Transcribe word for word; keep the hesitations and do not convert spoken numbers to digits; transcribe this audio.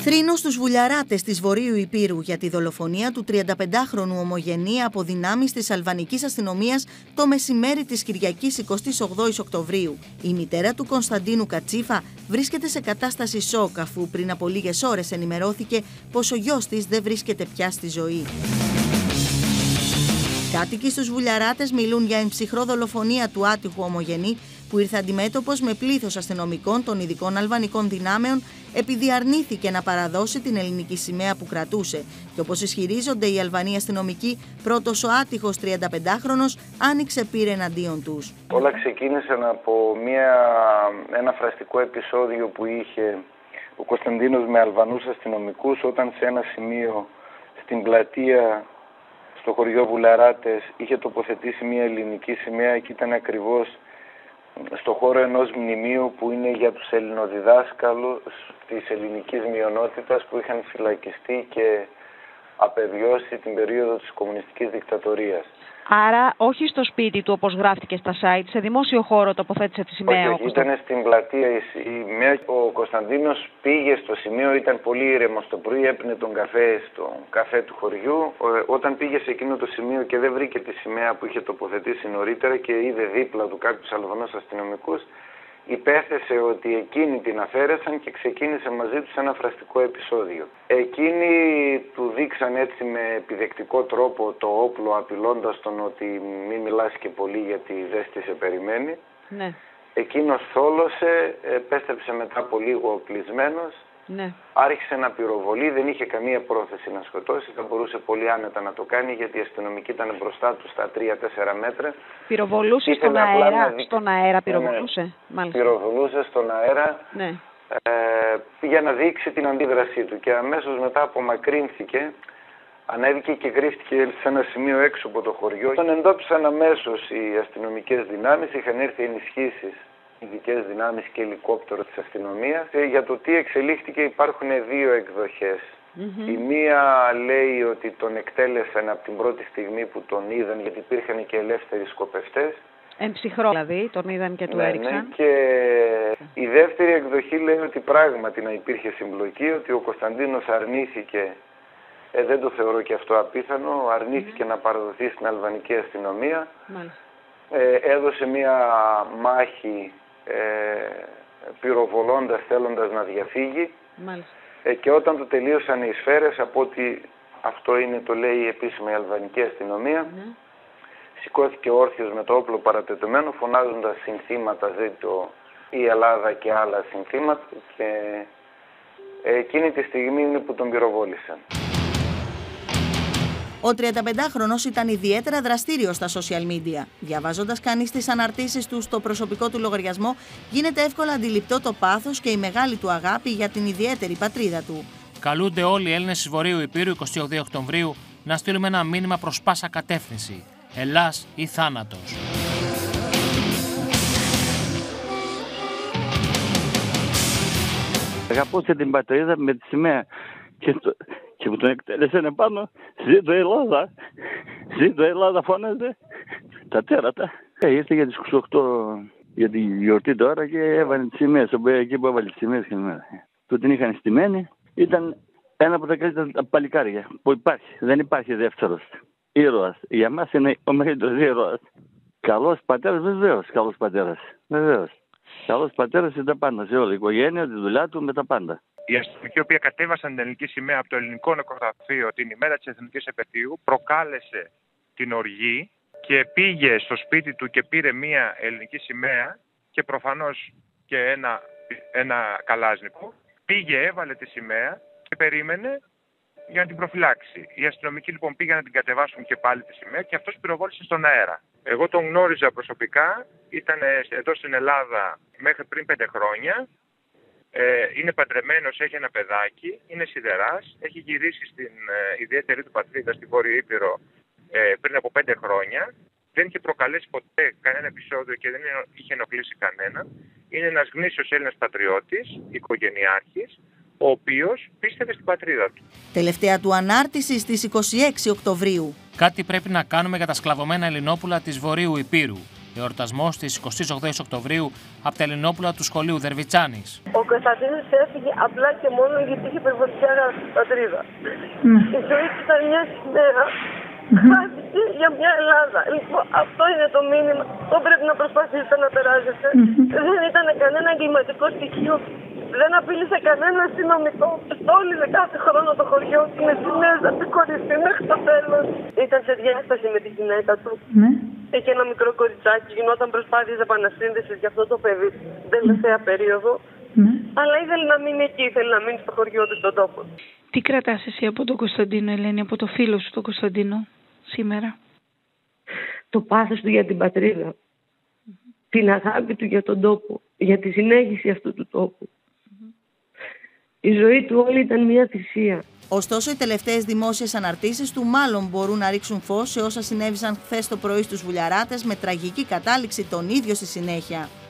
Θρήνος στους βουλιαράτες της Βορείου Ηπείρου για τη δολοφονία του τριανταπεντάχρονου ομογενή από δυνάμεις της αλβανικής αστυνομίας το μεσημέρι της Κυριακής εικοστής ογδόης Οκτωβρίου. Η μητέρα του Κωνσταντίνου Κατσίφα βρίσκεται σε κατάσταση σοκ αφού πριν από λίγες ώρες ενημερώθηκε πως ο γιος της δεν βρίσκεται πια στη ζωή. Κάτοικοι στους βουλιαράτες μιλούν για εμψυχρό δολοφονία του άτυχου ομογενή που ήρθε αντιμέτωπος με πλήθος αστυνομικών των ειδικών αλβανικών δυνάμεων επειδή αρνήθηκε να παραδώσει την ελληνική σημαία που κρατούσε. Και όπως ισχυρίζονται οι Αλβανοί αστυνομικοί, πρώτος ο άτυχος τριανταπεντάχρονος άνοιξε πύρ εναντίον τους. Όλα ξεκίνησαν από μια, ένα φραστικό επεισόδιο που είχε ο Κωνσταντίνος με Αλβανούς αστυνομικούς όταν σε ένα σημείο στην πλατεία στο χωριό Βουλιαράτες είχε τοποθετήσει μια ελληνική σημαία και ήταν ακριβώς στο χώρο ενός μνημείου που είναι για τους ελληνοδιδάσκαλους της ελληνικής μειονότητας που είχαν φυλακιστεί και απεβιώσει την περίοδο της κομμουνιστικής δικτατορίας. Άρα όχι στο σπίτι του όπως γράφτηκε στα site, σε δημόσιο χώρο τοποθέτησε τη σημαία. Όχι, όχι, ήταν στην πλατεία η σημαία. Ο Κωνσταντίνος πήγε στο σημείο, ήταν πολύ ήρεμος το πρωί, έπινε τον καφέ στο καφέ του χωριού. Όταν πήγε σε εκείνο το σημείο και δεν βρήκε τη σημαία που είχε τοποθετήσει νωρίτερα και είδε δίπλα του κάποιους Αλβανούς αστυνομικούς, υπέθεσε ότι εκείνοι την αφαίρεσαν και ξεκίνησε μαζί τους ένα φραστικό επεισόδιο. Εκείνοι του δείξαν έτσι με επιδεκτικό τρόπο το όπλο, απειλώντας τον ότι μη μιλάς και πολύ γιατί δεν σε περιμένει. Ναι. Εκείνος θόλωσε, επέστρεψε μετά από λίγο κλεισμένος. Ναι. Άρχισε να πυροβολεί, δεν είχε καμία πρόθεση να σκοτώσει, θα μπορούσε πολύ άνετα να το κάνει γιατί η αστυνομική ήταν μπροστά του στα τρία τέσσερα μέτρα. Πυροβολούσε στον αέρα, δει... στον αέρα πυροβολούσε. Ναι, μάλιστα. Πυροβολούσε στον αέρα ναι. ε, για να δείξει την αντίδρασή του και αμέσως μετά απομακρύνθηκε, ανέβηκε και κρύφτηκε σε ένα σημείο έξω από το χωριό. Τον εντόπισαν αμέσως οι αστυνομικές δυνάμεις, είχαν έρθει ενισχύσεις. Ειδικές δυνάμεις και ελικόπτερο της αστυνομίας. Για το τι εξελίχθηκε υπάρχουν δύο εκδοχές. Mm-hmm. Η μία λέει ότι τον εκτέλεσαν από την πρώτη στιγμή που τον είδαν γιατί υπήρχαν και ελεύθεροι σκοπευτές. Εμψυχρό δηλαδή, τον είδαν και του ναι, έριξαν. Ναι. Και η δεύτερη εκδοχή λέει ότι πράγματι να υπήρχε συμπλοκή, ότι ο Κωνσταντίνος αρνήθηκε, ε, δεν το θεωρώ και αυτό απίθανο, αρνήθηκε mm-hmm. να παραδοθεί στην αλβανική αστυνομία. Mm-hmm. Ε, έδωσε μία μάχη Ε, πυροβολώντας, θέλοντας να διαφύγει. Ε, και όταν το τελείωσαν οι σφαίρες, από ότι αυτό είναι το λέει η επίσημη αλβανική αστυνομία, mm. σηκώθηκε όρθιος με το όπλο παρατετωμένο φωνάζοντας συνθήματα ζήτω η Ελλάδα και άλλα συνθήματα και ε, εκείνη τη στιγμή είναι που τον πυροβόλησαν. Ο τριανταπεντάχρονος ήταν ιδιαίτερα δραστήριος στα social media. Διαβάζοντας κανείς τις αναρτήσεις του στο προσωπικό του λογαριασμό, γίνεται εύκολα αντιληπτό το πάθος και η μεγάλη του αγάπη για την ιδιαίτερη πατρίδα του. Καλούνται όλοι οι Έλληνες της Βορείου Ηπείρου εικοστή ογδόη Οκτωβρίου να στείλουμε ένα μήνυμα προς πάσα κατεύθυνση. Ελλάς ή θάνατος. Αγαπούσε την πατρίδα με τη σημαία και, το, και που τον εκτέλεσαν επάνω, ζήτω η Ελλάδα, ζήτω η Ελλάδα φώναζε, τα τέρατα. Ε, ήρθε για τις είκοσι οκτώ για τη γιορτή τώρα και έβαλε τις σημαίες, εκεί που έβαλε τις σημαίες και μέρα. Του την είχαν στημένη, ήταν ένα από τα καλύτερα παλικάρια που υπάρχει, δεν υπάρχει δεύτερος ήρωας. Για μας είναι ο μεγαλύτερος ήρωας. Καλός πατέρας, βεβαίως, καλός πατέρας, βεβαίως. Καλός πατέρας είναι τα πάντα σε όλη η οικογένεια, τη δουλειά του με τα πάντα. Οι αστυνομικοί οι οποίοι κατέβασαν την ελληνική σημαία από το ελληνικό νεκροταφείο την ημέρα της εθνικής επετείου προκάλεσε την οργή και πήγε στο σπίτι του και πήρε μία ελληνική σημαία και προφανώς και ένα, ένα καλάζνικο. Πήγε, έβαλε τη σημαία και περίμενε για να την προφυλάξει. Οι αστυνομικοί λοιπόν πήγαν να την κατεβάσουν και πάλι τη σημαία και αυτός πυροβόλησε στον αέρα. Εγώ τον γνώριζα προσωπικά, ήταν εδώ στην Ελλάδα μέχρι πριν πέντε χρόνια. Ε, είναι παντρεμένος, έχει ένα παιδάκι, είναι σιδεράς, έχει γυρίσει στην ε, ιδιαίτερη του πατρίδα, στη Βόρειο Ήπειρο, ε, πριν από πέντε χρόνια. Δεν είχε προκαλέσει ποτέ κανένα επεισόδιο και δεν είχε ενοχλήσει κανένα. Είναι ένας γνήσιος Έλληνας πατριώτης, οικογενειάρχης, ο οποίος πίστευε στην πατρίδα του. Τελευταία του ανάρτηση στις εικοστή έκτη Οκτωβρίου. Κάτι πρέπει να κάνουμε για τα σκλαβωμένα Ελληνόπουλα της Βορείου Ηπείρου. Εορτασμός της εικοστής ογδόης Οκτωβρίου από τα Ελληνόπουλα του σχολείου Δερβιτσάνης. Ο Κωνσταντίνος έφυγε απλά και μόνο γιατί είχε υπερβολική αγάπη στην πατρίδα. Mm. Η ζωή του ήταν μια σημαία. Χάθηκε για μια Ελλάδα. Λοιπόν, αυτό είναι το μήνυμα. Αυτό πρέπει να προσπαθήσετε να περάσετε. Mm-hmm. Δεν ήταν κανένα εγκληματικό στοιχείο. Δεν απείλησε κανένα αστυνομικό. Στόλιζε κάθε χρόνο το χωριό του με σημαίες να πικοριστεί μέχρι το τέλος. Ήταν σε διάσταση με τη γυναίκα του. Mm-hmm. Είχε ένα μικρό κοριτσάκι. Γινόταν προσπάθειες επανασύνδεσης για αυτό το παιδί την τελευταία mm-hmm. περίοδο. Mm-hmm. Αλλά ήθελε να μείνει εκεί. Ήθελε να μείνει στο χωριό του, στον τόπο. Τι κρατάς εσύ από τον Κωνσταντίνο, Ελένη, από το φίλο σου τον Κωνσταντίνο σήμερα? Το πάθος του για την πατρίδα. Mm-hmm. Την αγάπη του για τον τόπο. Για τη συνέχιση αυτού του τόπου. Η ζωή του όλη ήταν μια θυσία. Ωστόσο, οι τελευταίες δημόσιες αναρτήσεις του μάλλον μπορούν να ρίξουν φως σε όσα συνέβησαν χθες το πρωί στους Βουλιαράτες με τραγική κατάληξη τον ίδιο στη συνέχεια.